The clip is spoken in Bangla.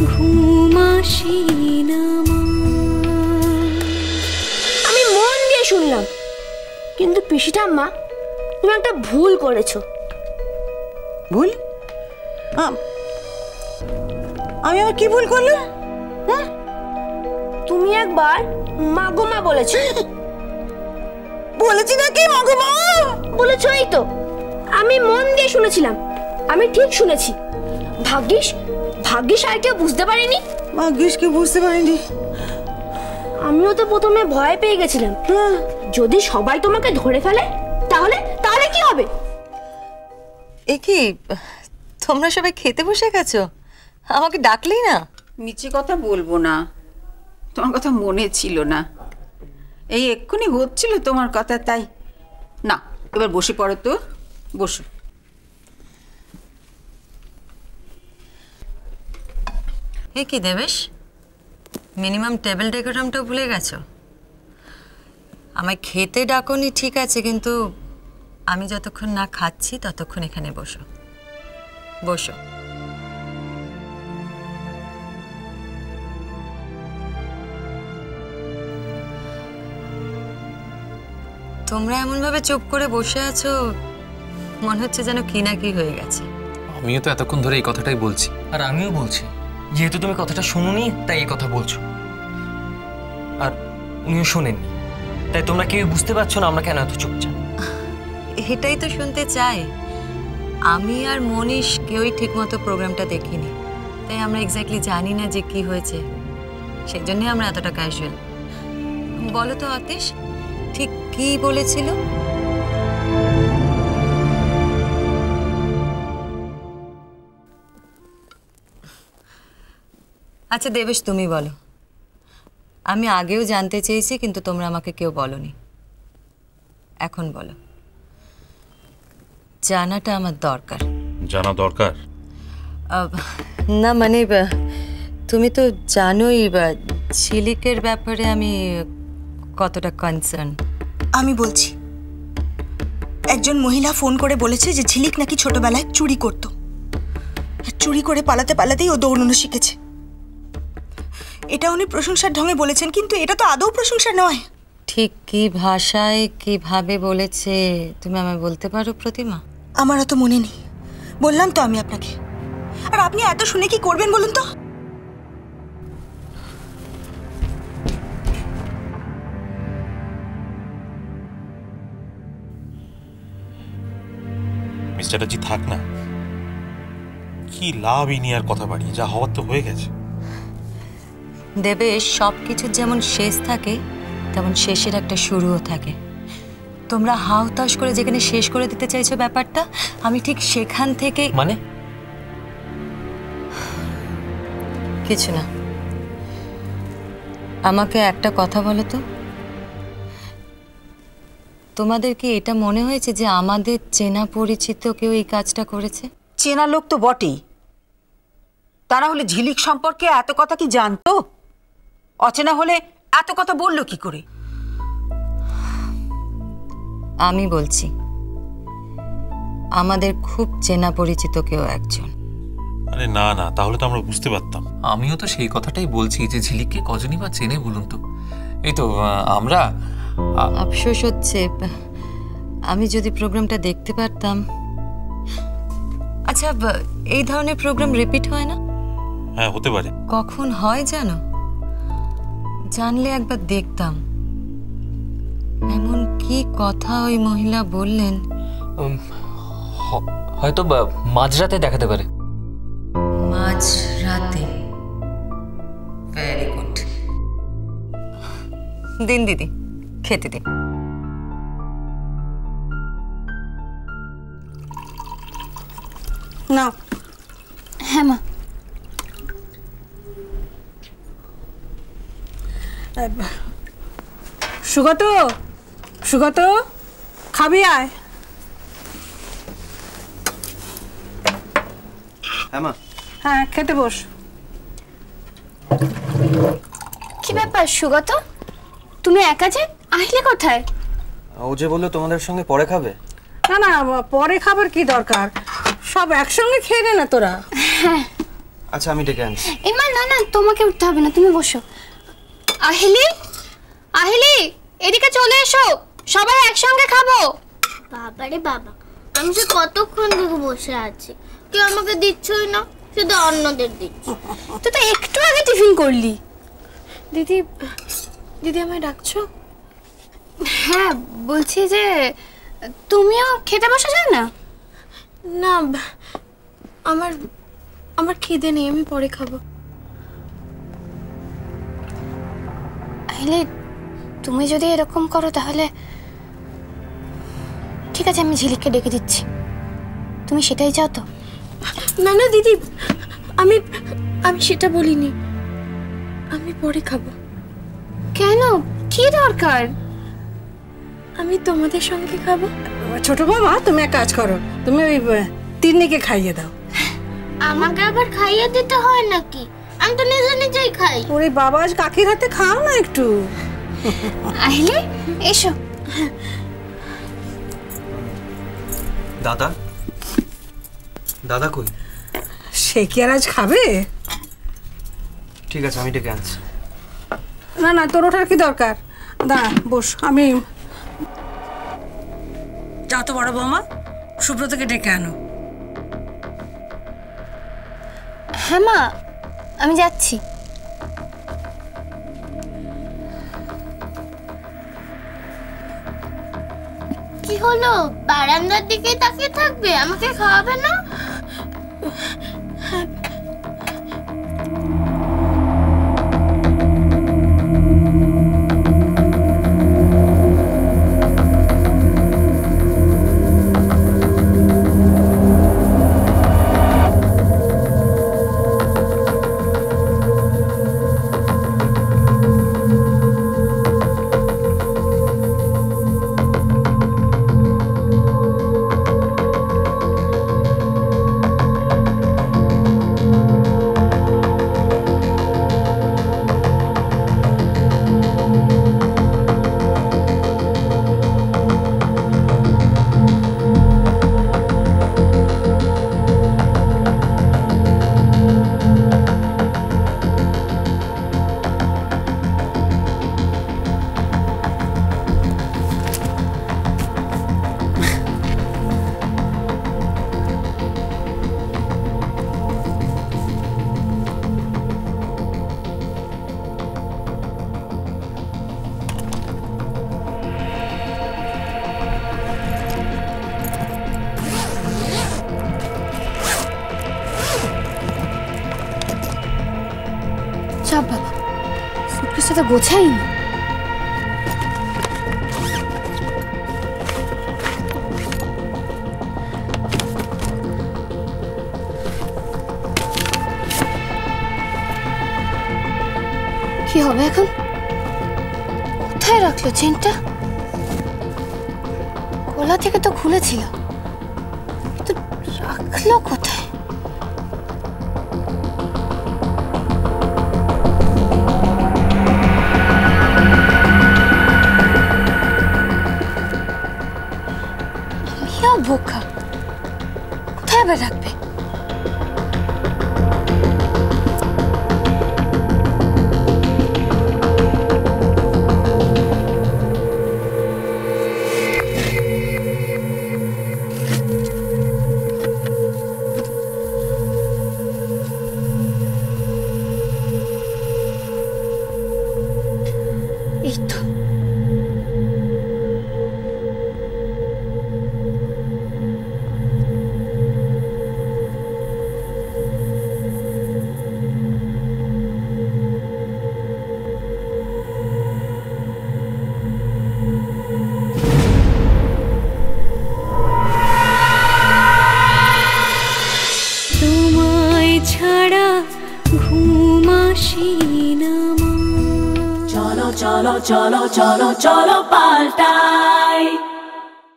ঘুম আসে না। আমি মন দিয়ে শুনলাম, কিন্তু পিসি ঠাম্মা তুমি একটা ভুল করেছো। ভুল? আমি আবার কি ভুল করলাম? হ্যাঁ, তুমি একবার মাগো মা বলেছো। বলেছি নাকি মাগো মা? বলেছো, এই তো আমি মন দিয়ে শুনেছিলাম, আমি ঠিক শুনেছি। ভাগ্যিস ভাগ্যিস আর কেউ বুঝতে পারেনি। ভাগ্যিস কেউ বুঝতে পারেনি। আমিও তো প্রথমে ভয় পেয়ে গেছিলাম, যদি সবাই তোমাকে ধরে ফেলে তাহলে তাহলে কি হবে। এ কি, তোমরা সবাই খেতে বসে গেছো? আমাকে ডাকলেই না। মিছে কথা বলবো না, তোমার কথা মনে ছিল না, এই এক্ষুনি হচ্ছিল তোমার কথা, তাই না। এবার বসে পড়ো তো, বসো। এ কি দেবেশ, মিনিমাম টেবিল ডেকোরামটাও ভুলে গেছো? আমায় খেতে ডাকনি ঠিক আছে, কিন্তু আমি যতক্ষণ না খাচ্ছি ততক্ষণ এখানে বসো, বসো। তোমরা এমনভাবে চুপ করে বসে আছো, মনে হচ্ছে যেন কি না কি হয়ে গেছে। আমিও তো এতক্ষণ ধরে এই কথাটাই বলছি। আর আমিও বলছি, যেহেতু তুমি কথাটা শুনোনি তাই এই কথা বলছো, আর উনিও শোনেননি, তাই তোমরা কেউ বুঝতে পারছো না আমরা কেন এত চুপচাপ। এটাই তো শুনতে চাই। আমি আর মনীষ কেউই ঠিকমতো প্রোগ্রামটা দেখিনি, তাই আমরা এক্স্যাক্টলি জানি না যে কি হয়েছে, সেই জন্যই আমরা এতটা ক্যাজুয়াল। বলো তো আতিশ, ঠিক কি বলেছিল? আচ্ছা দেবেশ, তুমি বলো। আমি আগেও জানতে চেয়েছি, কিন্তু তোমরা আমাকে কেউ বলোনি। এখন বলো, জানাটা আমার দরকার। জানা দরকার না মানে তুমি তো জানোই ঝিলিকের ব্যাপারে আমি কতটা কনসার্ন। আমি বলছি, একজন মহিলা ফোন করে বলেছে যে ঝিলিক নাকি ছোটবেলায় চুরি করত, চুরি করে পালাতে পালাতেই ও দৌড়ানো শিখেছে। এটা উনি প্রশংসার ঢঙে বলেছেন, কিন্তু এটা তো আদৌ প্রশংসা নয়। ঠিক কি ভাষায় কিভাবে বলেছে তুমি আমায় বলতে পারো প্রতিমা? আমার অত মনে নেই, বললাম তো আমি আপনাকে। আর আপনি এত শুনে কি করবেন বলুন তো? মিস্টার চ্যাটার্জি থাক না, কি লাভ এই নিয়ে আর কথা বাড়িয়ে, যা হওয়ার তো হয়ে গেছে। দেবেশ, সব কিছুর যেমন শেষ থাকে তেমন শেষের একটা শুরুও থাকে। তোমরা হাউতাশ করে যেখানে শেষ করে দিতে চাইছো ব্যাপারটা, আমি ঠিক সেখান থেকে মানে কিছু না। আমাকে একটা কথা বলো তো, তোমাদের কি এটা মনে হয়েছে যে আমাদের চেনা পরিচিত কেউ এই কাজটা করেছে? চেনা লোক তো বটেই, তারা হলে ঝিলিক সম্পর্কে এত কথা কি জানতো? অচেনা হলে এত কথা বললো কি করে? আমি বলছি, আমাদের খুব চেনা পরিচিত কেউ একজন। আরে না না, তাহলে তো আমরা বুঝতে পারতাম। আমিও তো সেই কথাটাই বলছি যে ঝিলিককে কজনই বা চেনে বলুন তো। এই তো আমরা। আফসোস হচ্ছে, আমি যদি প্রোগ্রামটা দেখতে পারতাম। আচ্ছা, এই ধরনের প্রোগ্রাম রিপিট হয় না? হ্যাঁ, হতে পারে। কখন হয় জানো? জানলে একবার দেখতাম। এমন কি কথা ওই মহিলা বললেন? হয়তো মাঝরাতে দেখাতে পারে। মাঝরাতে? Very good. দিন দিদি, খেতে দিন। না। হ্যাঁ মা। সুগত, সুগত, খাবি আয়। হ্যাঁ মা। হ্যাঁ, খেতে বস। কি ব্যাপার সুগত, তুমি একা যে আসলে কোথায়? ও যে বললো তোমাদের সঙ্গে পরে খাবে। না না, পরে খাবার কি দরকার, সব একসঙ্গে খেয়ে নে না তোরা। হ্যাঁ আচ্ছা আমি ডেকে আনছি। ইমা না না, তোমাকে উঠতে হবে না, তুমি বসো। আহিলি, আহিলি, এদিকে চলে এসো, সবাই একসঙ্গে খাবো। বাবারে বাবা, আমি সে কতক্ষণ থেকে বসে আছি, কেউ আমাকে দিচ্ছই না, শুধু অন্যদের দিচ্ছ। তুই তো একটু আগে টিফিন করলি। দিদি, দিদি আমায় ডাকছো? হ্যাঁ, বলছি যে তুমিও খেতে বসে যাও না। না, আমার আমার খিদে নেই, আমি পরে খাবো। আহিলি, তুমি যদি এরকম করো তাহলে ঠিক আছে, আমি ঝিলিককে ডেকে দিচ্ছি। তুমি সেটাই চাও তো? না না দিদি, আমি আমি সেটা বলিনি, আমি পরে খাবো। কেন, কি দরকার? আমি তোমাদের সঙ্গে খাবো। ছোট বৌমা, তুমি এক কাজ করো, তুমি ওই তিন্নিকে খাইয়ে দাও। আমাকে আবার খাইয়ে দিতে হয় নাকি? আমি তো নিজে নিজেই খাই। ওরে বাবা, আজ কাকির হাতে খাও না একটু। আহিলি, এসো। দাদা, দাদা কই? সে কি আর আজ খাবে? ঠিক আছে, আমি ডেকে আনছি। না না, তোর ওঠার কি দরকার? দাঁড়া, বস, আমি। যাও তো বড় বৌমা, সুব্রতকে ডেকে আনো। হ্যাঁ মা, আমি যাচ্ছি। কি হলো, বারান্দার দিকে তাকিয়ে থাকবে? আমাকে খাওয়াবে না? চাপ বাবা, সুটকেসটা তো গোছাইনি। কি হবে এখন? কোথায় রাখলো চেনটা? গলা থেকে তো খুলেছিল, তো রাখলো কোথায়? বোকা, কোথায় আবার রাখবে? এই তো। চলো চলো চলো চলো পাল্টাই।